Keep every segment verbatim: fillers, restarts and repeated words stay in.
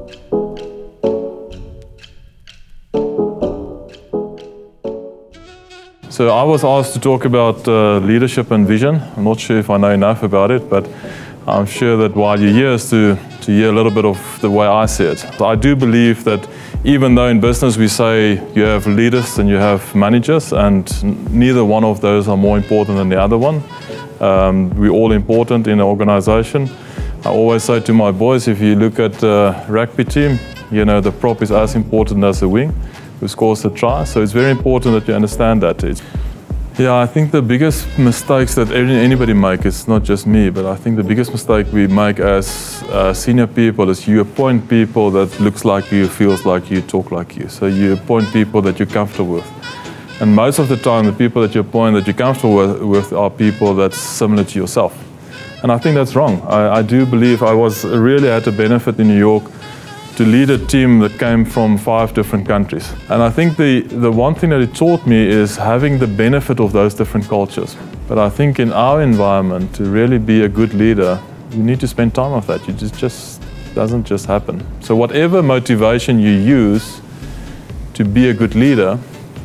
So I was asked to talk about uh, leadership and vision. I'm not sure if I know enough about it, but I'm sure that while you're here is to, to hear a little bit of the way I see it. So I do believe that even though in business we say you have leaders and you have managers, and neither one of those are more important than the other one. Um, we're all important in an organization. I always say to my boys, if you look at a rugby team, you know, the prop is as important as the wing who scores the try. So it's very important that you understand that. It's, yeah, I think the biggest mistakes that anybody makes, it's not just me, but I think the biggest mistake we make as uh, senior people is you appoint people that looks like you, feels like you, talk like you. So you appoint people that you're comfortable with. And most of the time, the people that you appoint that you're comfortable with, with are people that's similar to yourself. And I think that's wrong. I, I do believe I was really had a benefit in New York to lead a team that came from five different countries. And I think the, the one thing that it taught me is having the benefit of those different cultures. But I think in our environment, to really be a good leader, you need to spend time with that. It just, just doesn't just happen. So whatever motivation you use to be a good leader,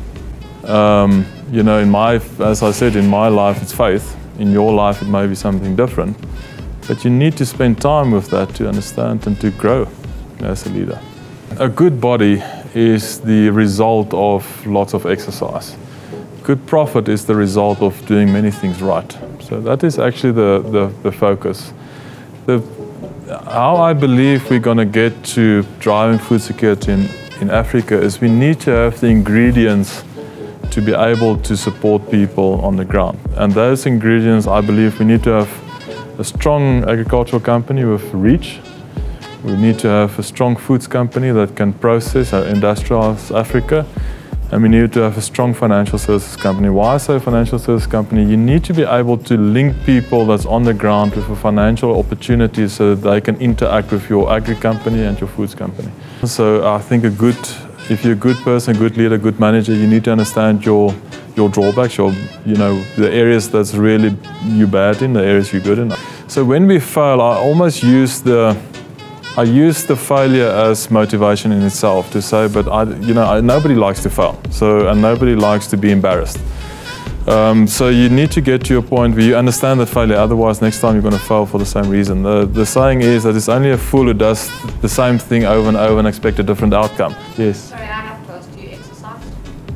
um, you know, in my, as I said, in my life it's faith. In your life it may be something different. But you need to spend time with that to understand and to grow as a leader. A good body is the result of lots of exercise. Good profit is the result of doing many things right. So that is actually the, the, the focus. The, how I believe we're going to get to driving food security in, in Africa is we need to have the ingredients to be able to support people on the ground. And those ingredients, I believe we need to have a strong agricultural company with reach. We need to have a strong foods company that can process or industrialize Africa. And we need to have a strong financial services company. Why I say financial services company? You need to be able to link people that's on the ground with a financial opportunity so that they can interact with your agri company and your foods company. So I think a good, if you're a good person, good leader, good manager, you need to understand your, your drawbacks, your, you know, the areas that's really you're bad in, the areas you're good in. So when we fail, I almost use the I use the failure as motivation in itself to say, but I, you know, I, nobody likes to fail, so and nobody likes to be embarrassed. Um, so you need to get to a point where you understand that failure. Otherwise, next time you're going to fail for the same reason. The, the saying is that it's only a fool who does the same thing over and over and expect a different outcome. Yes. Sorry, I have close. Do you exercise?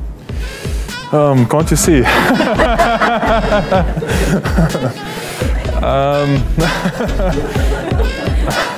Um, can't you see? um,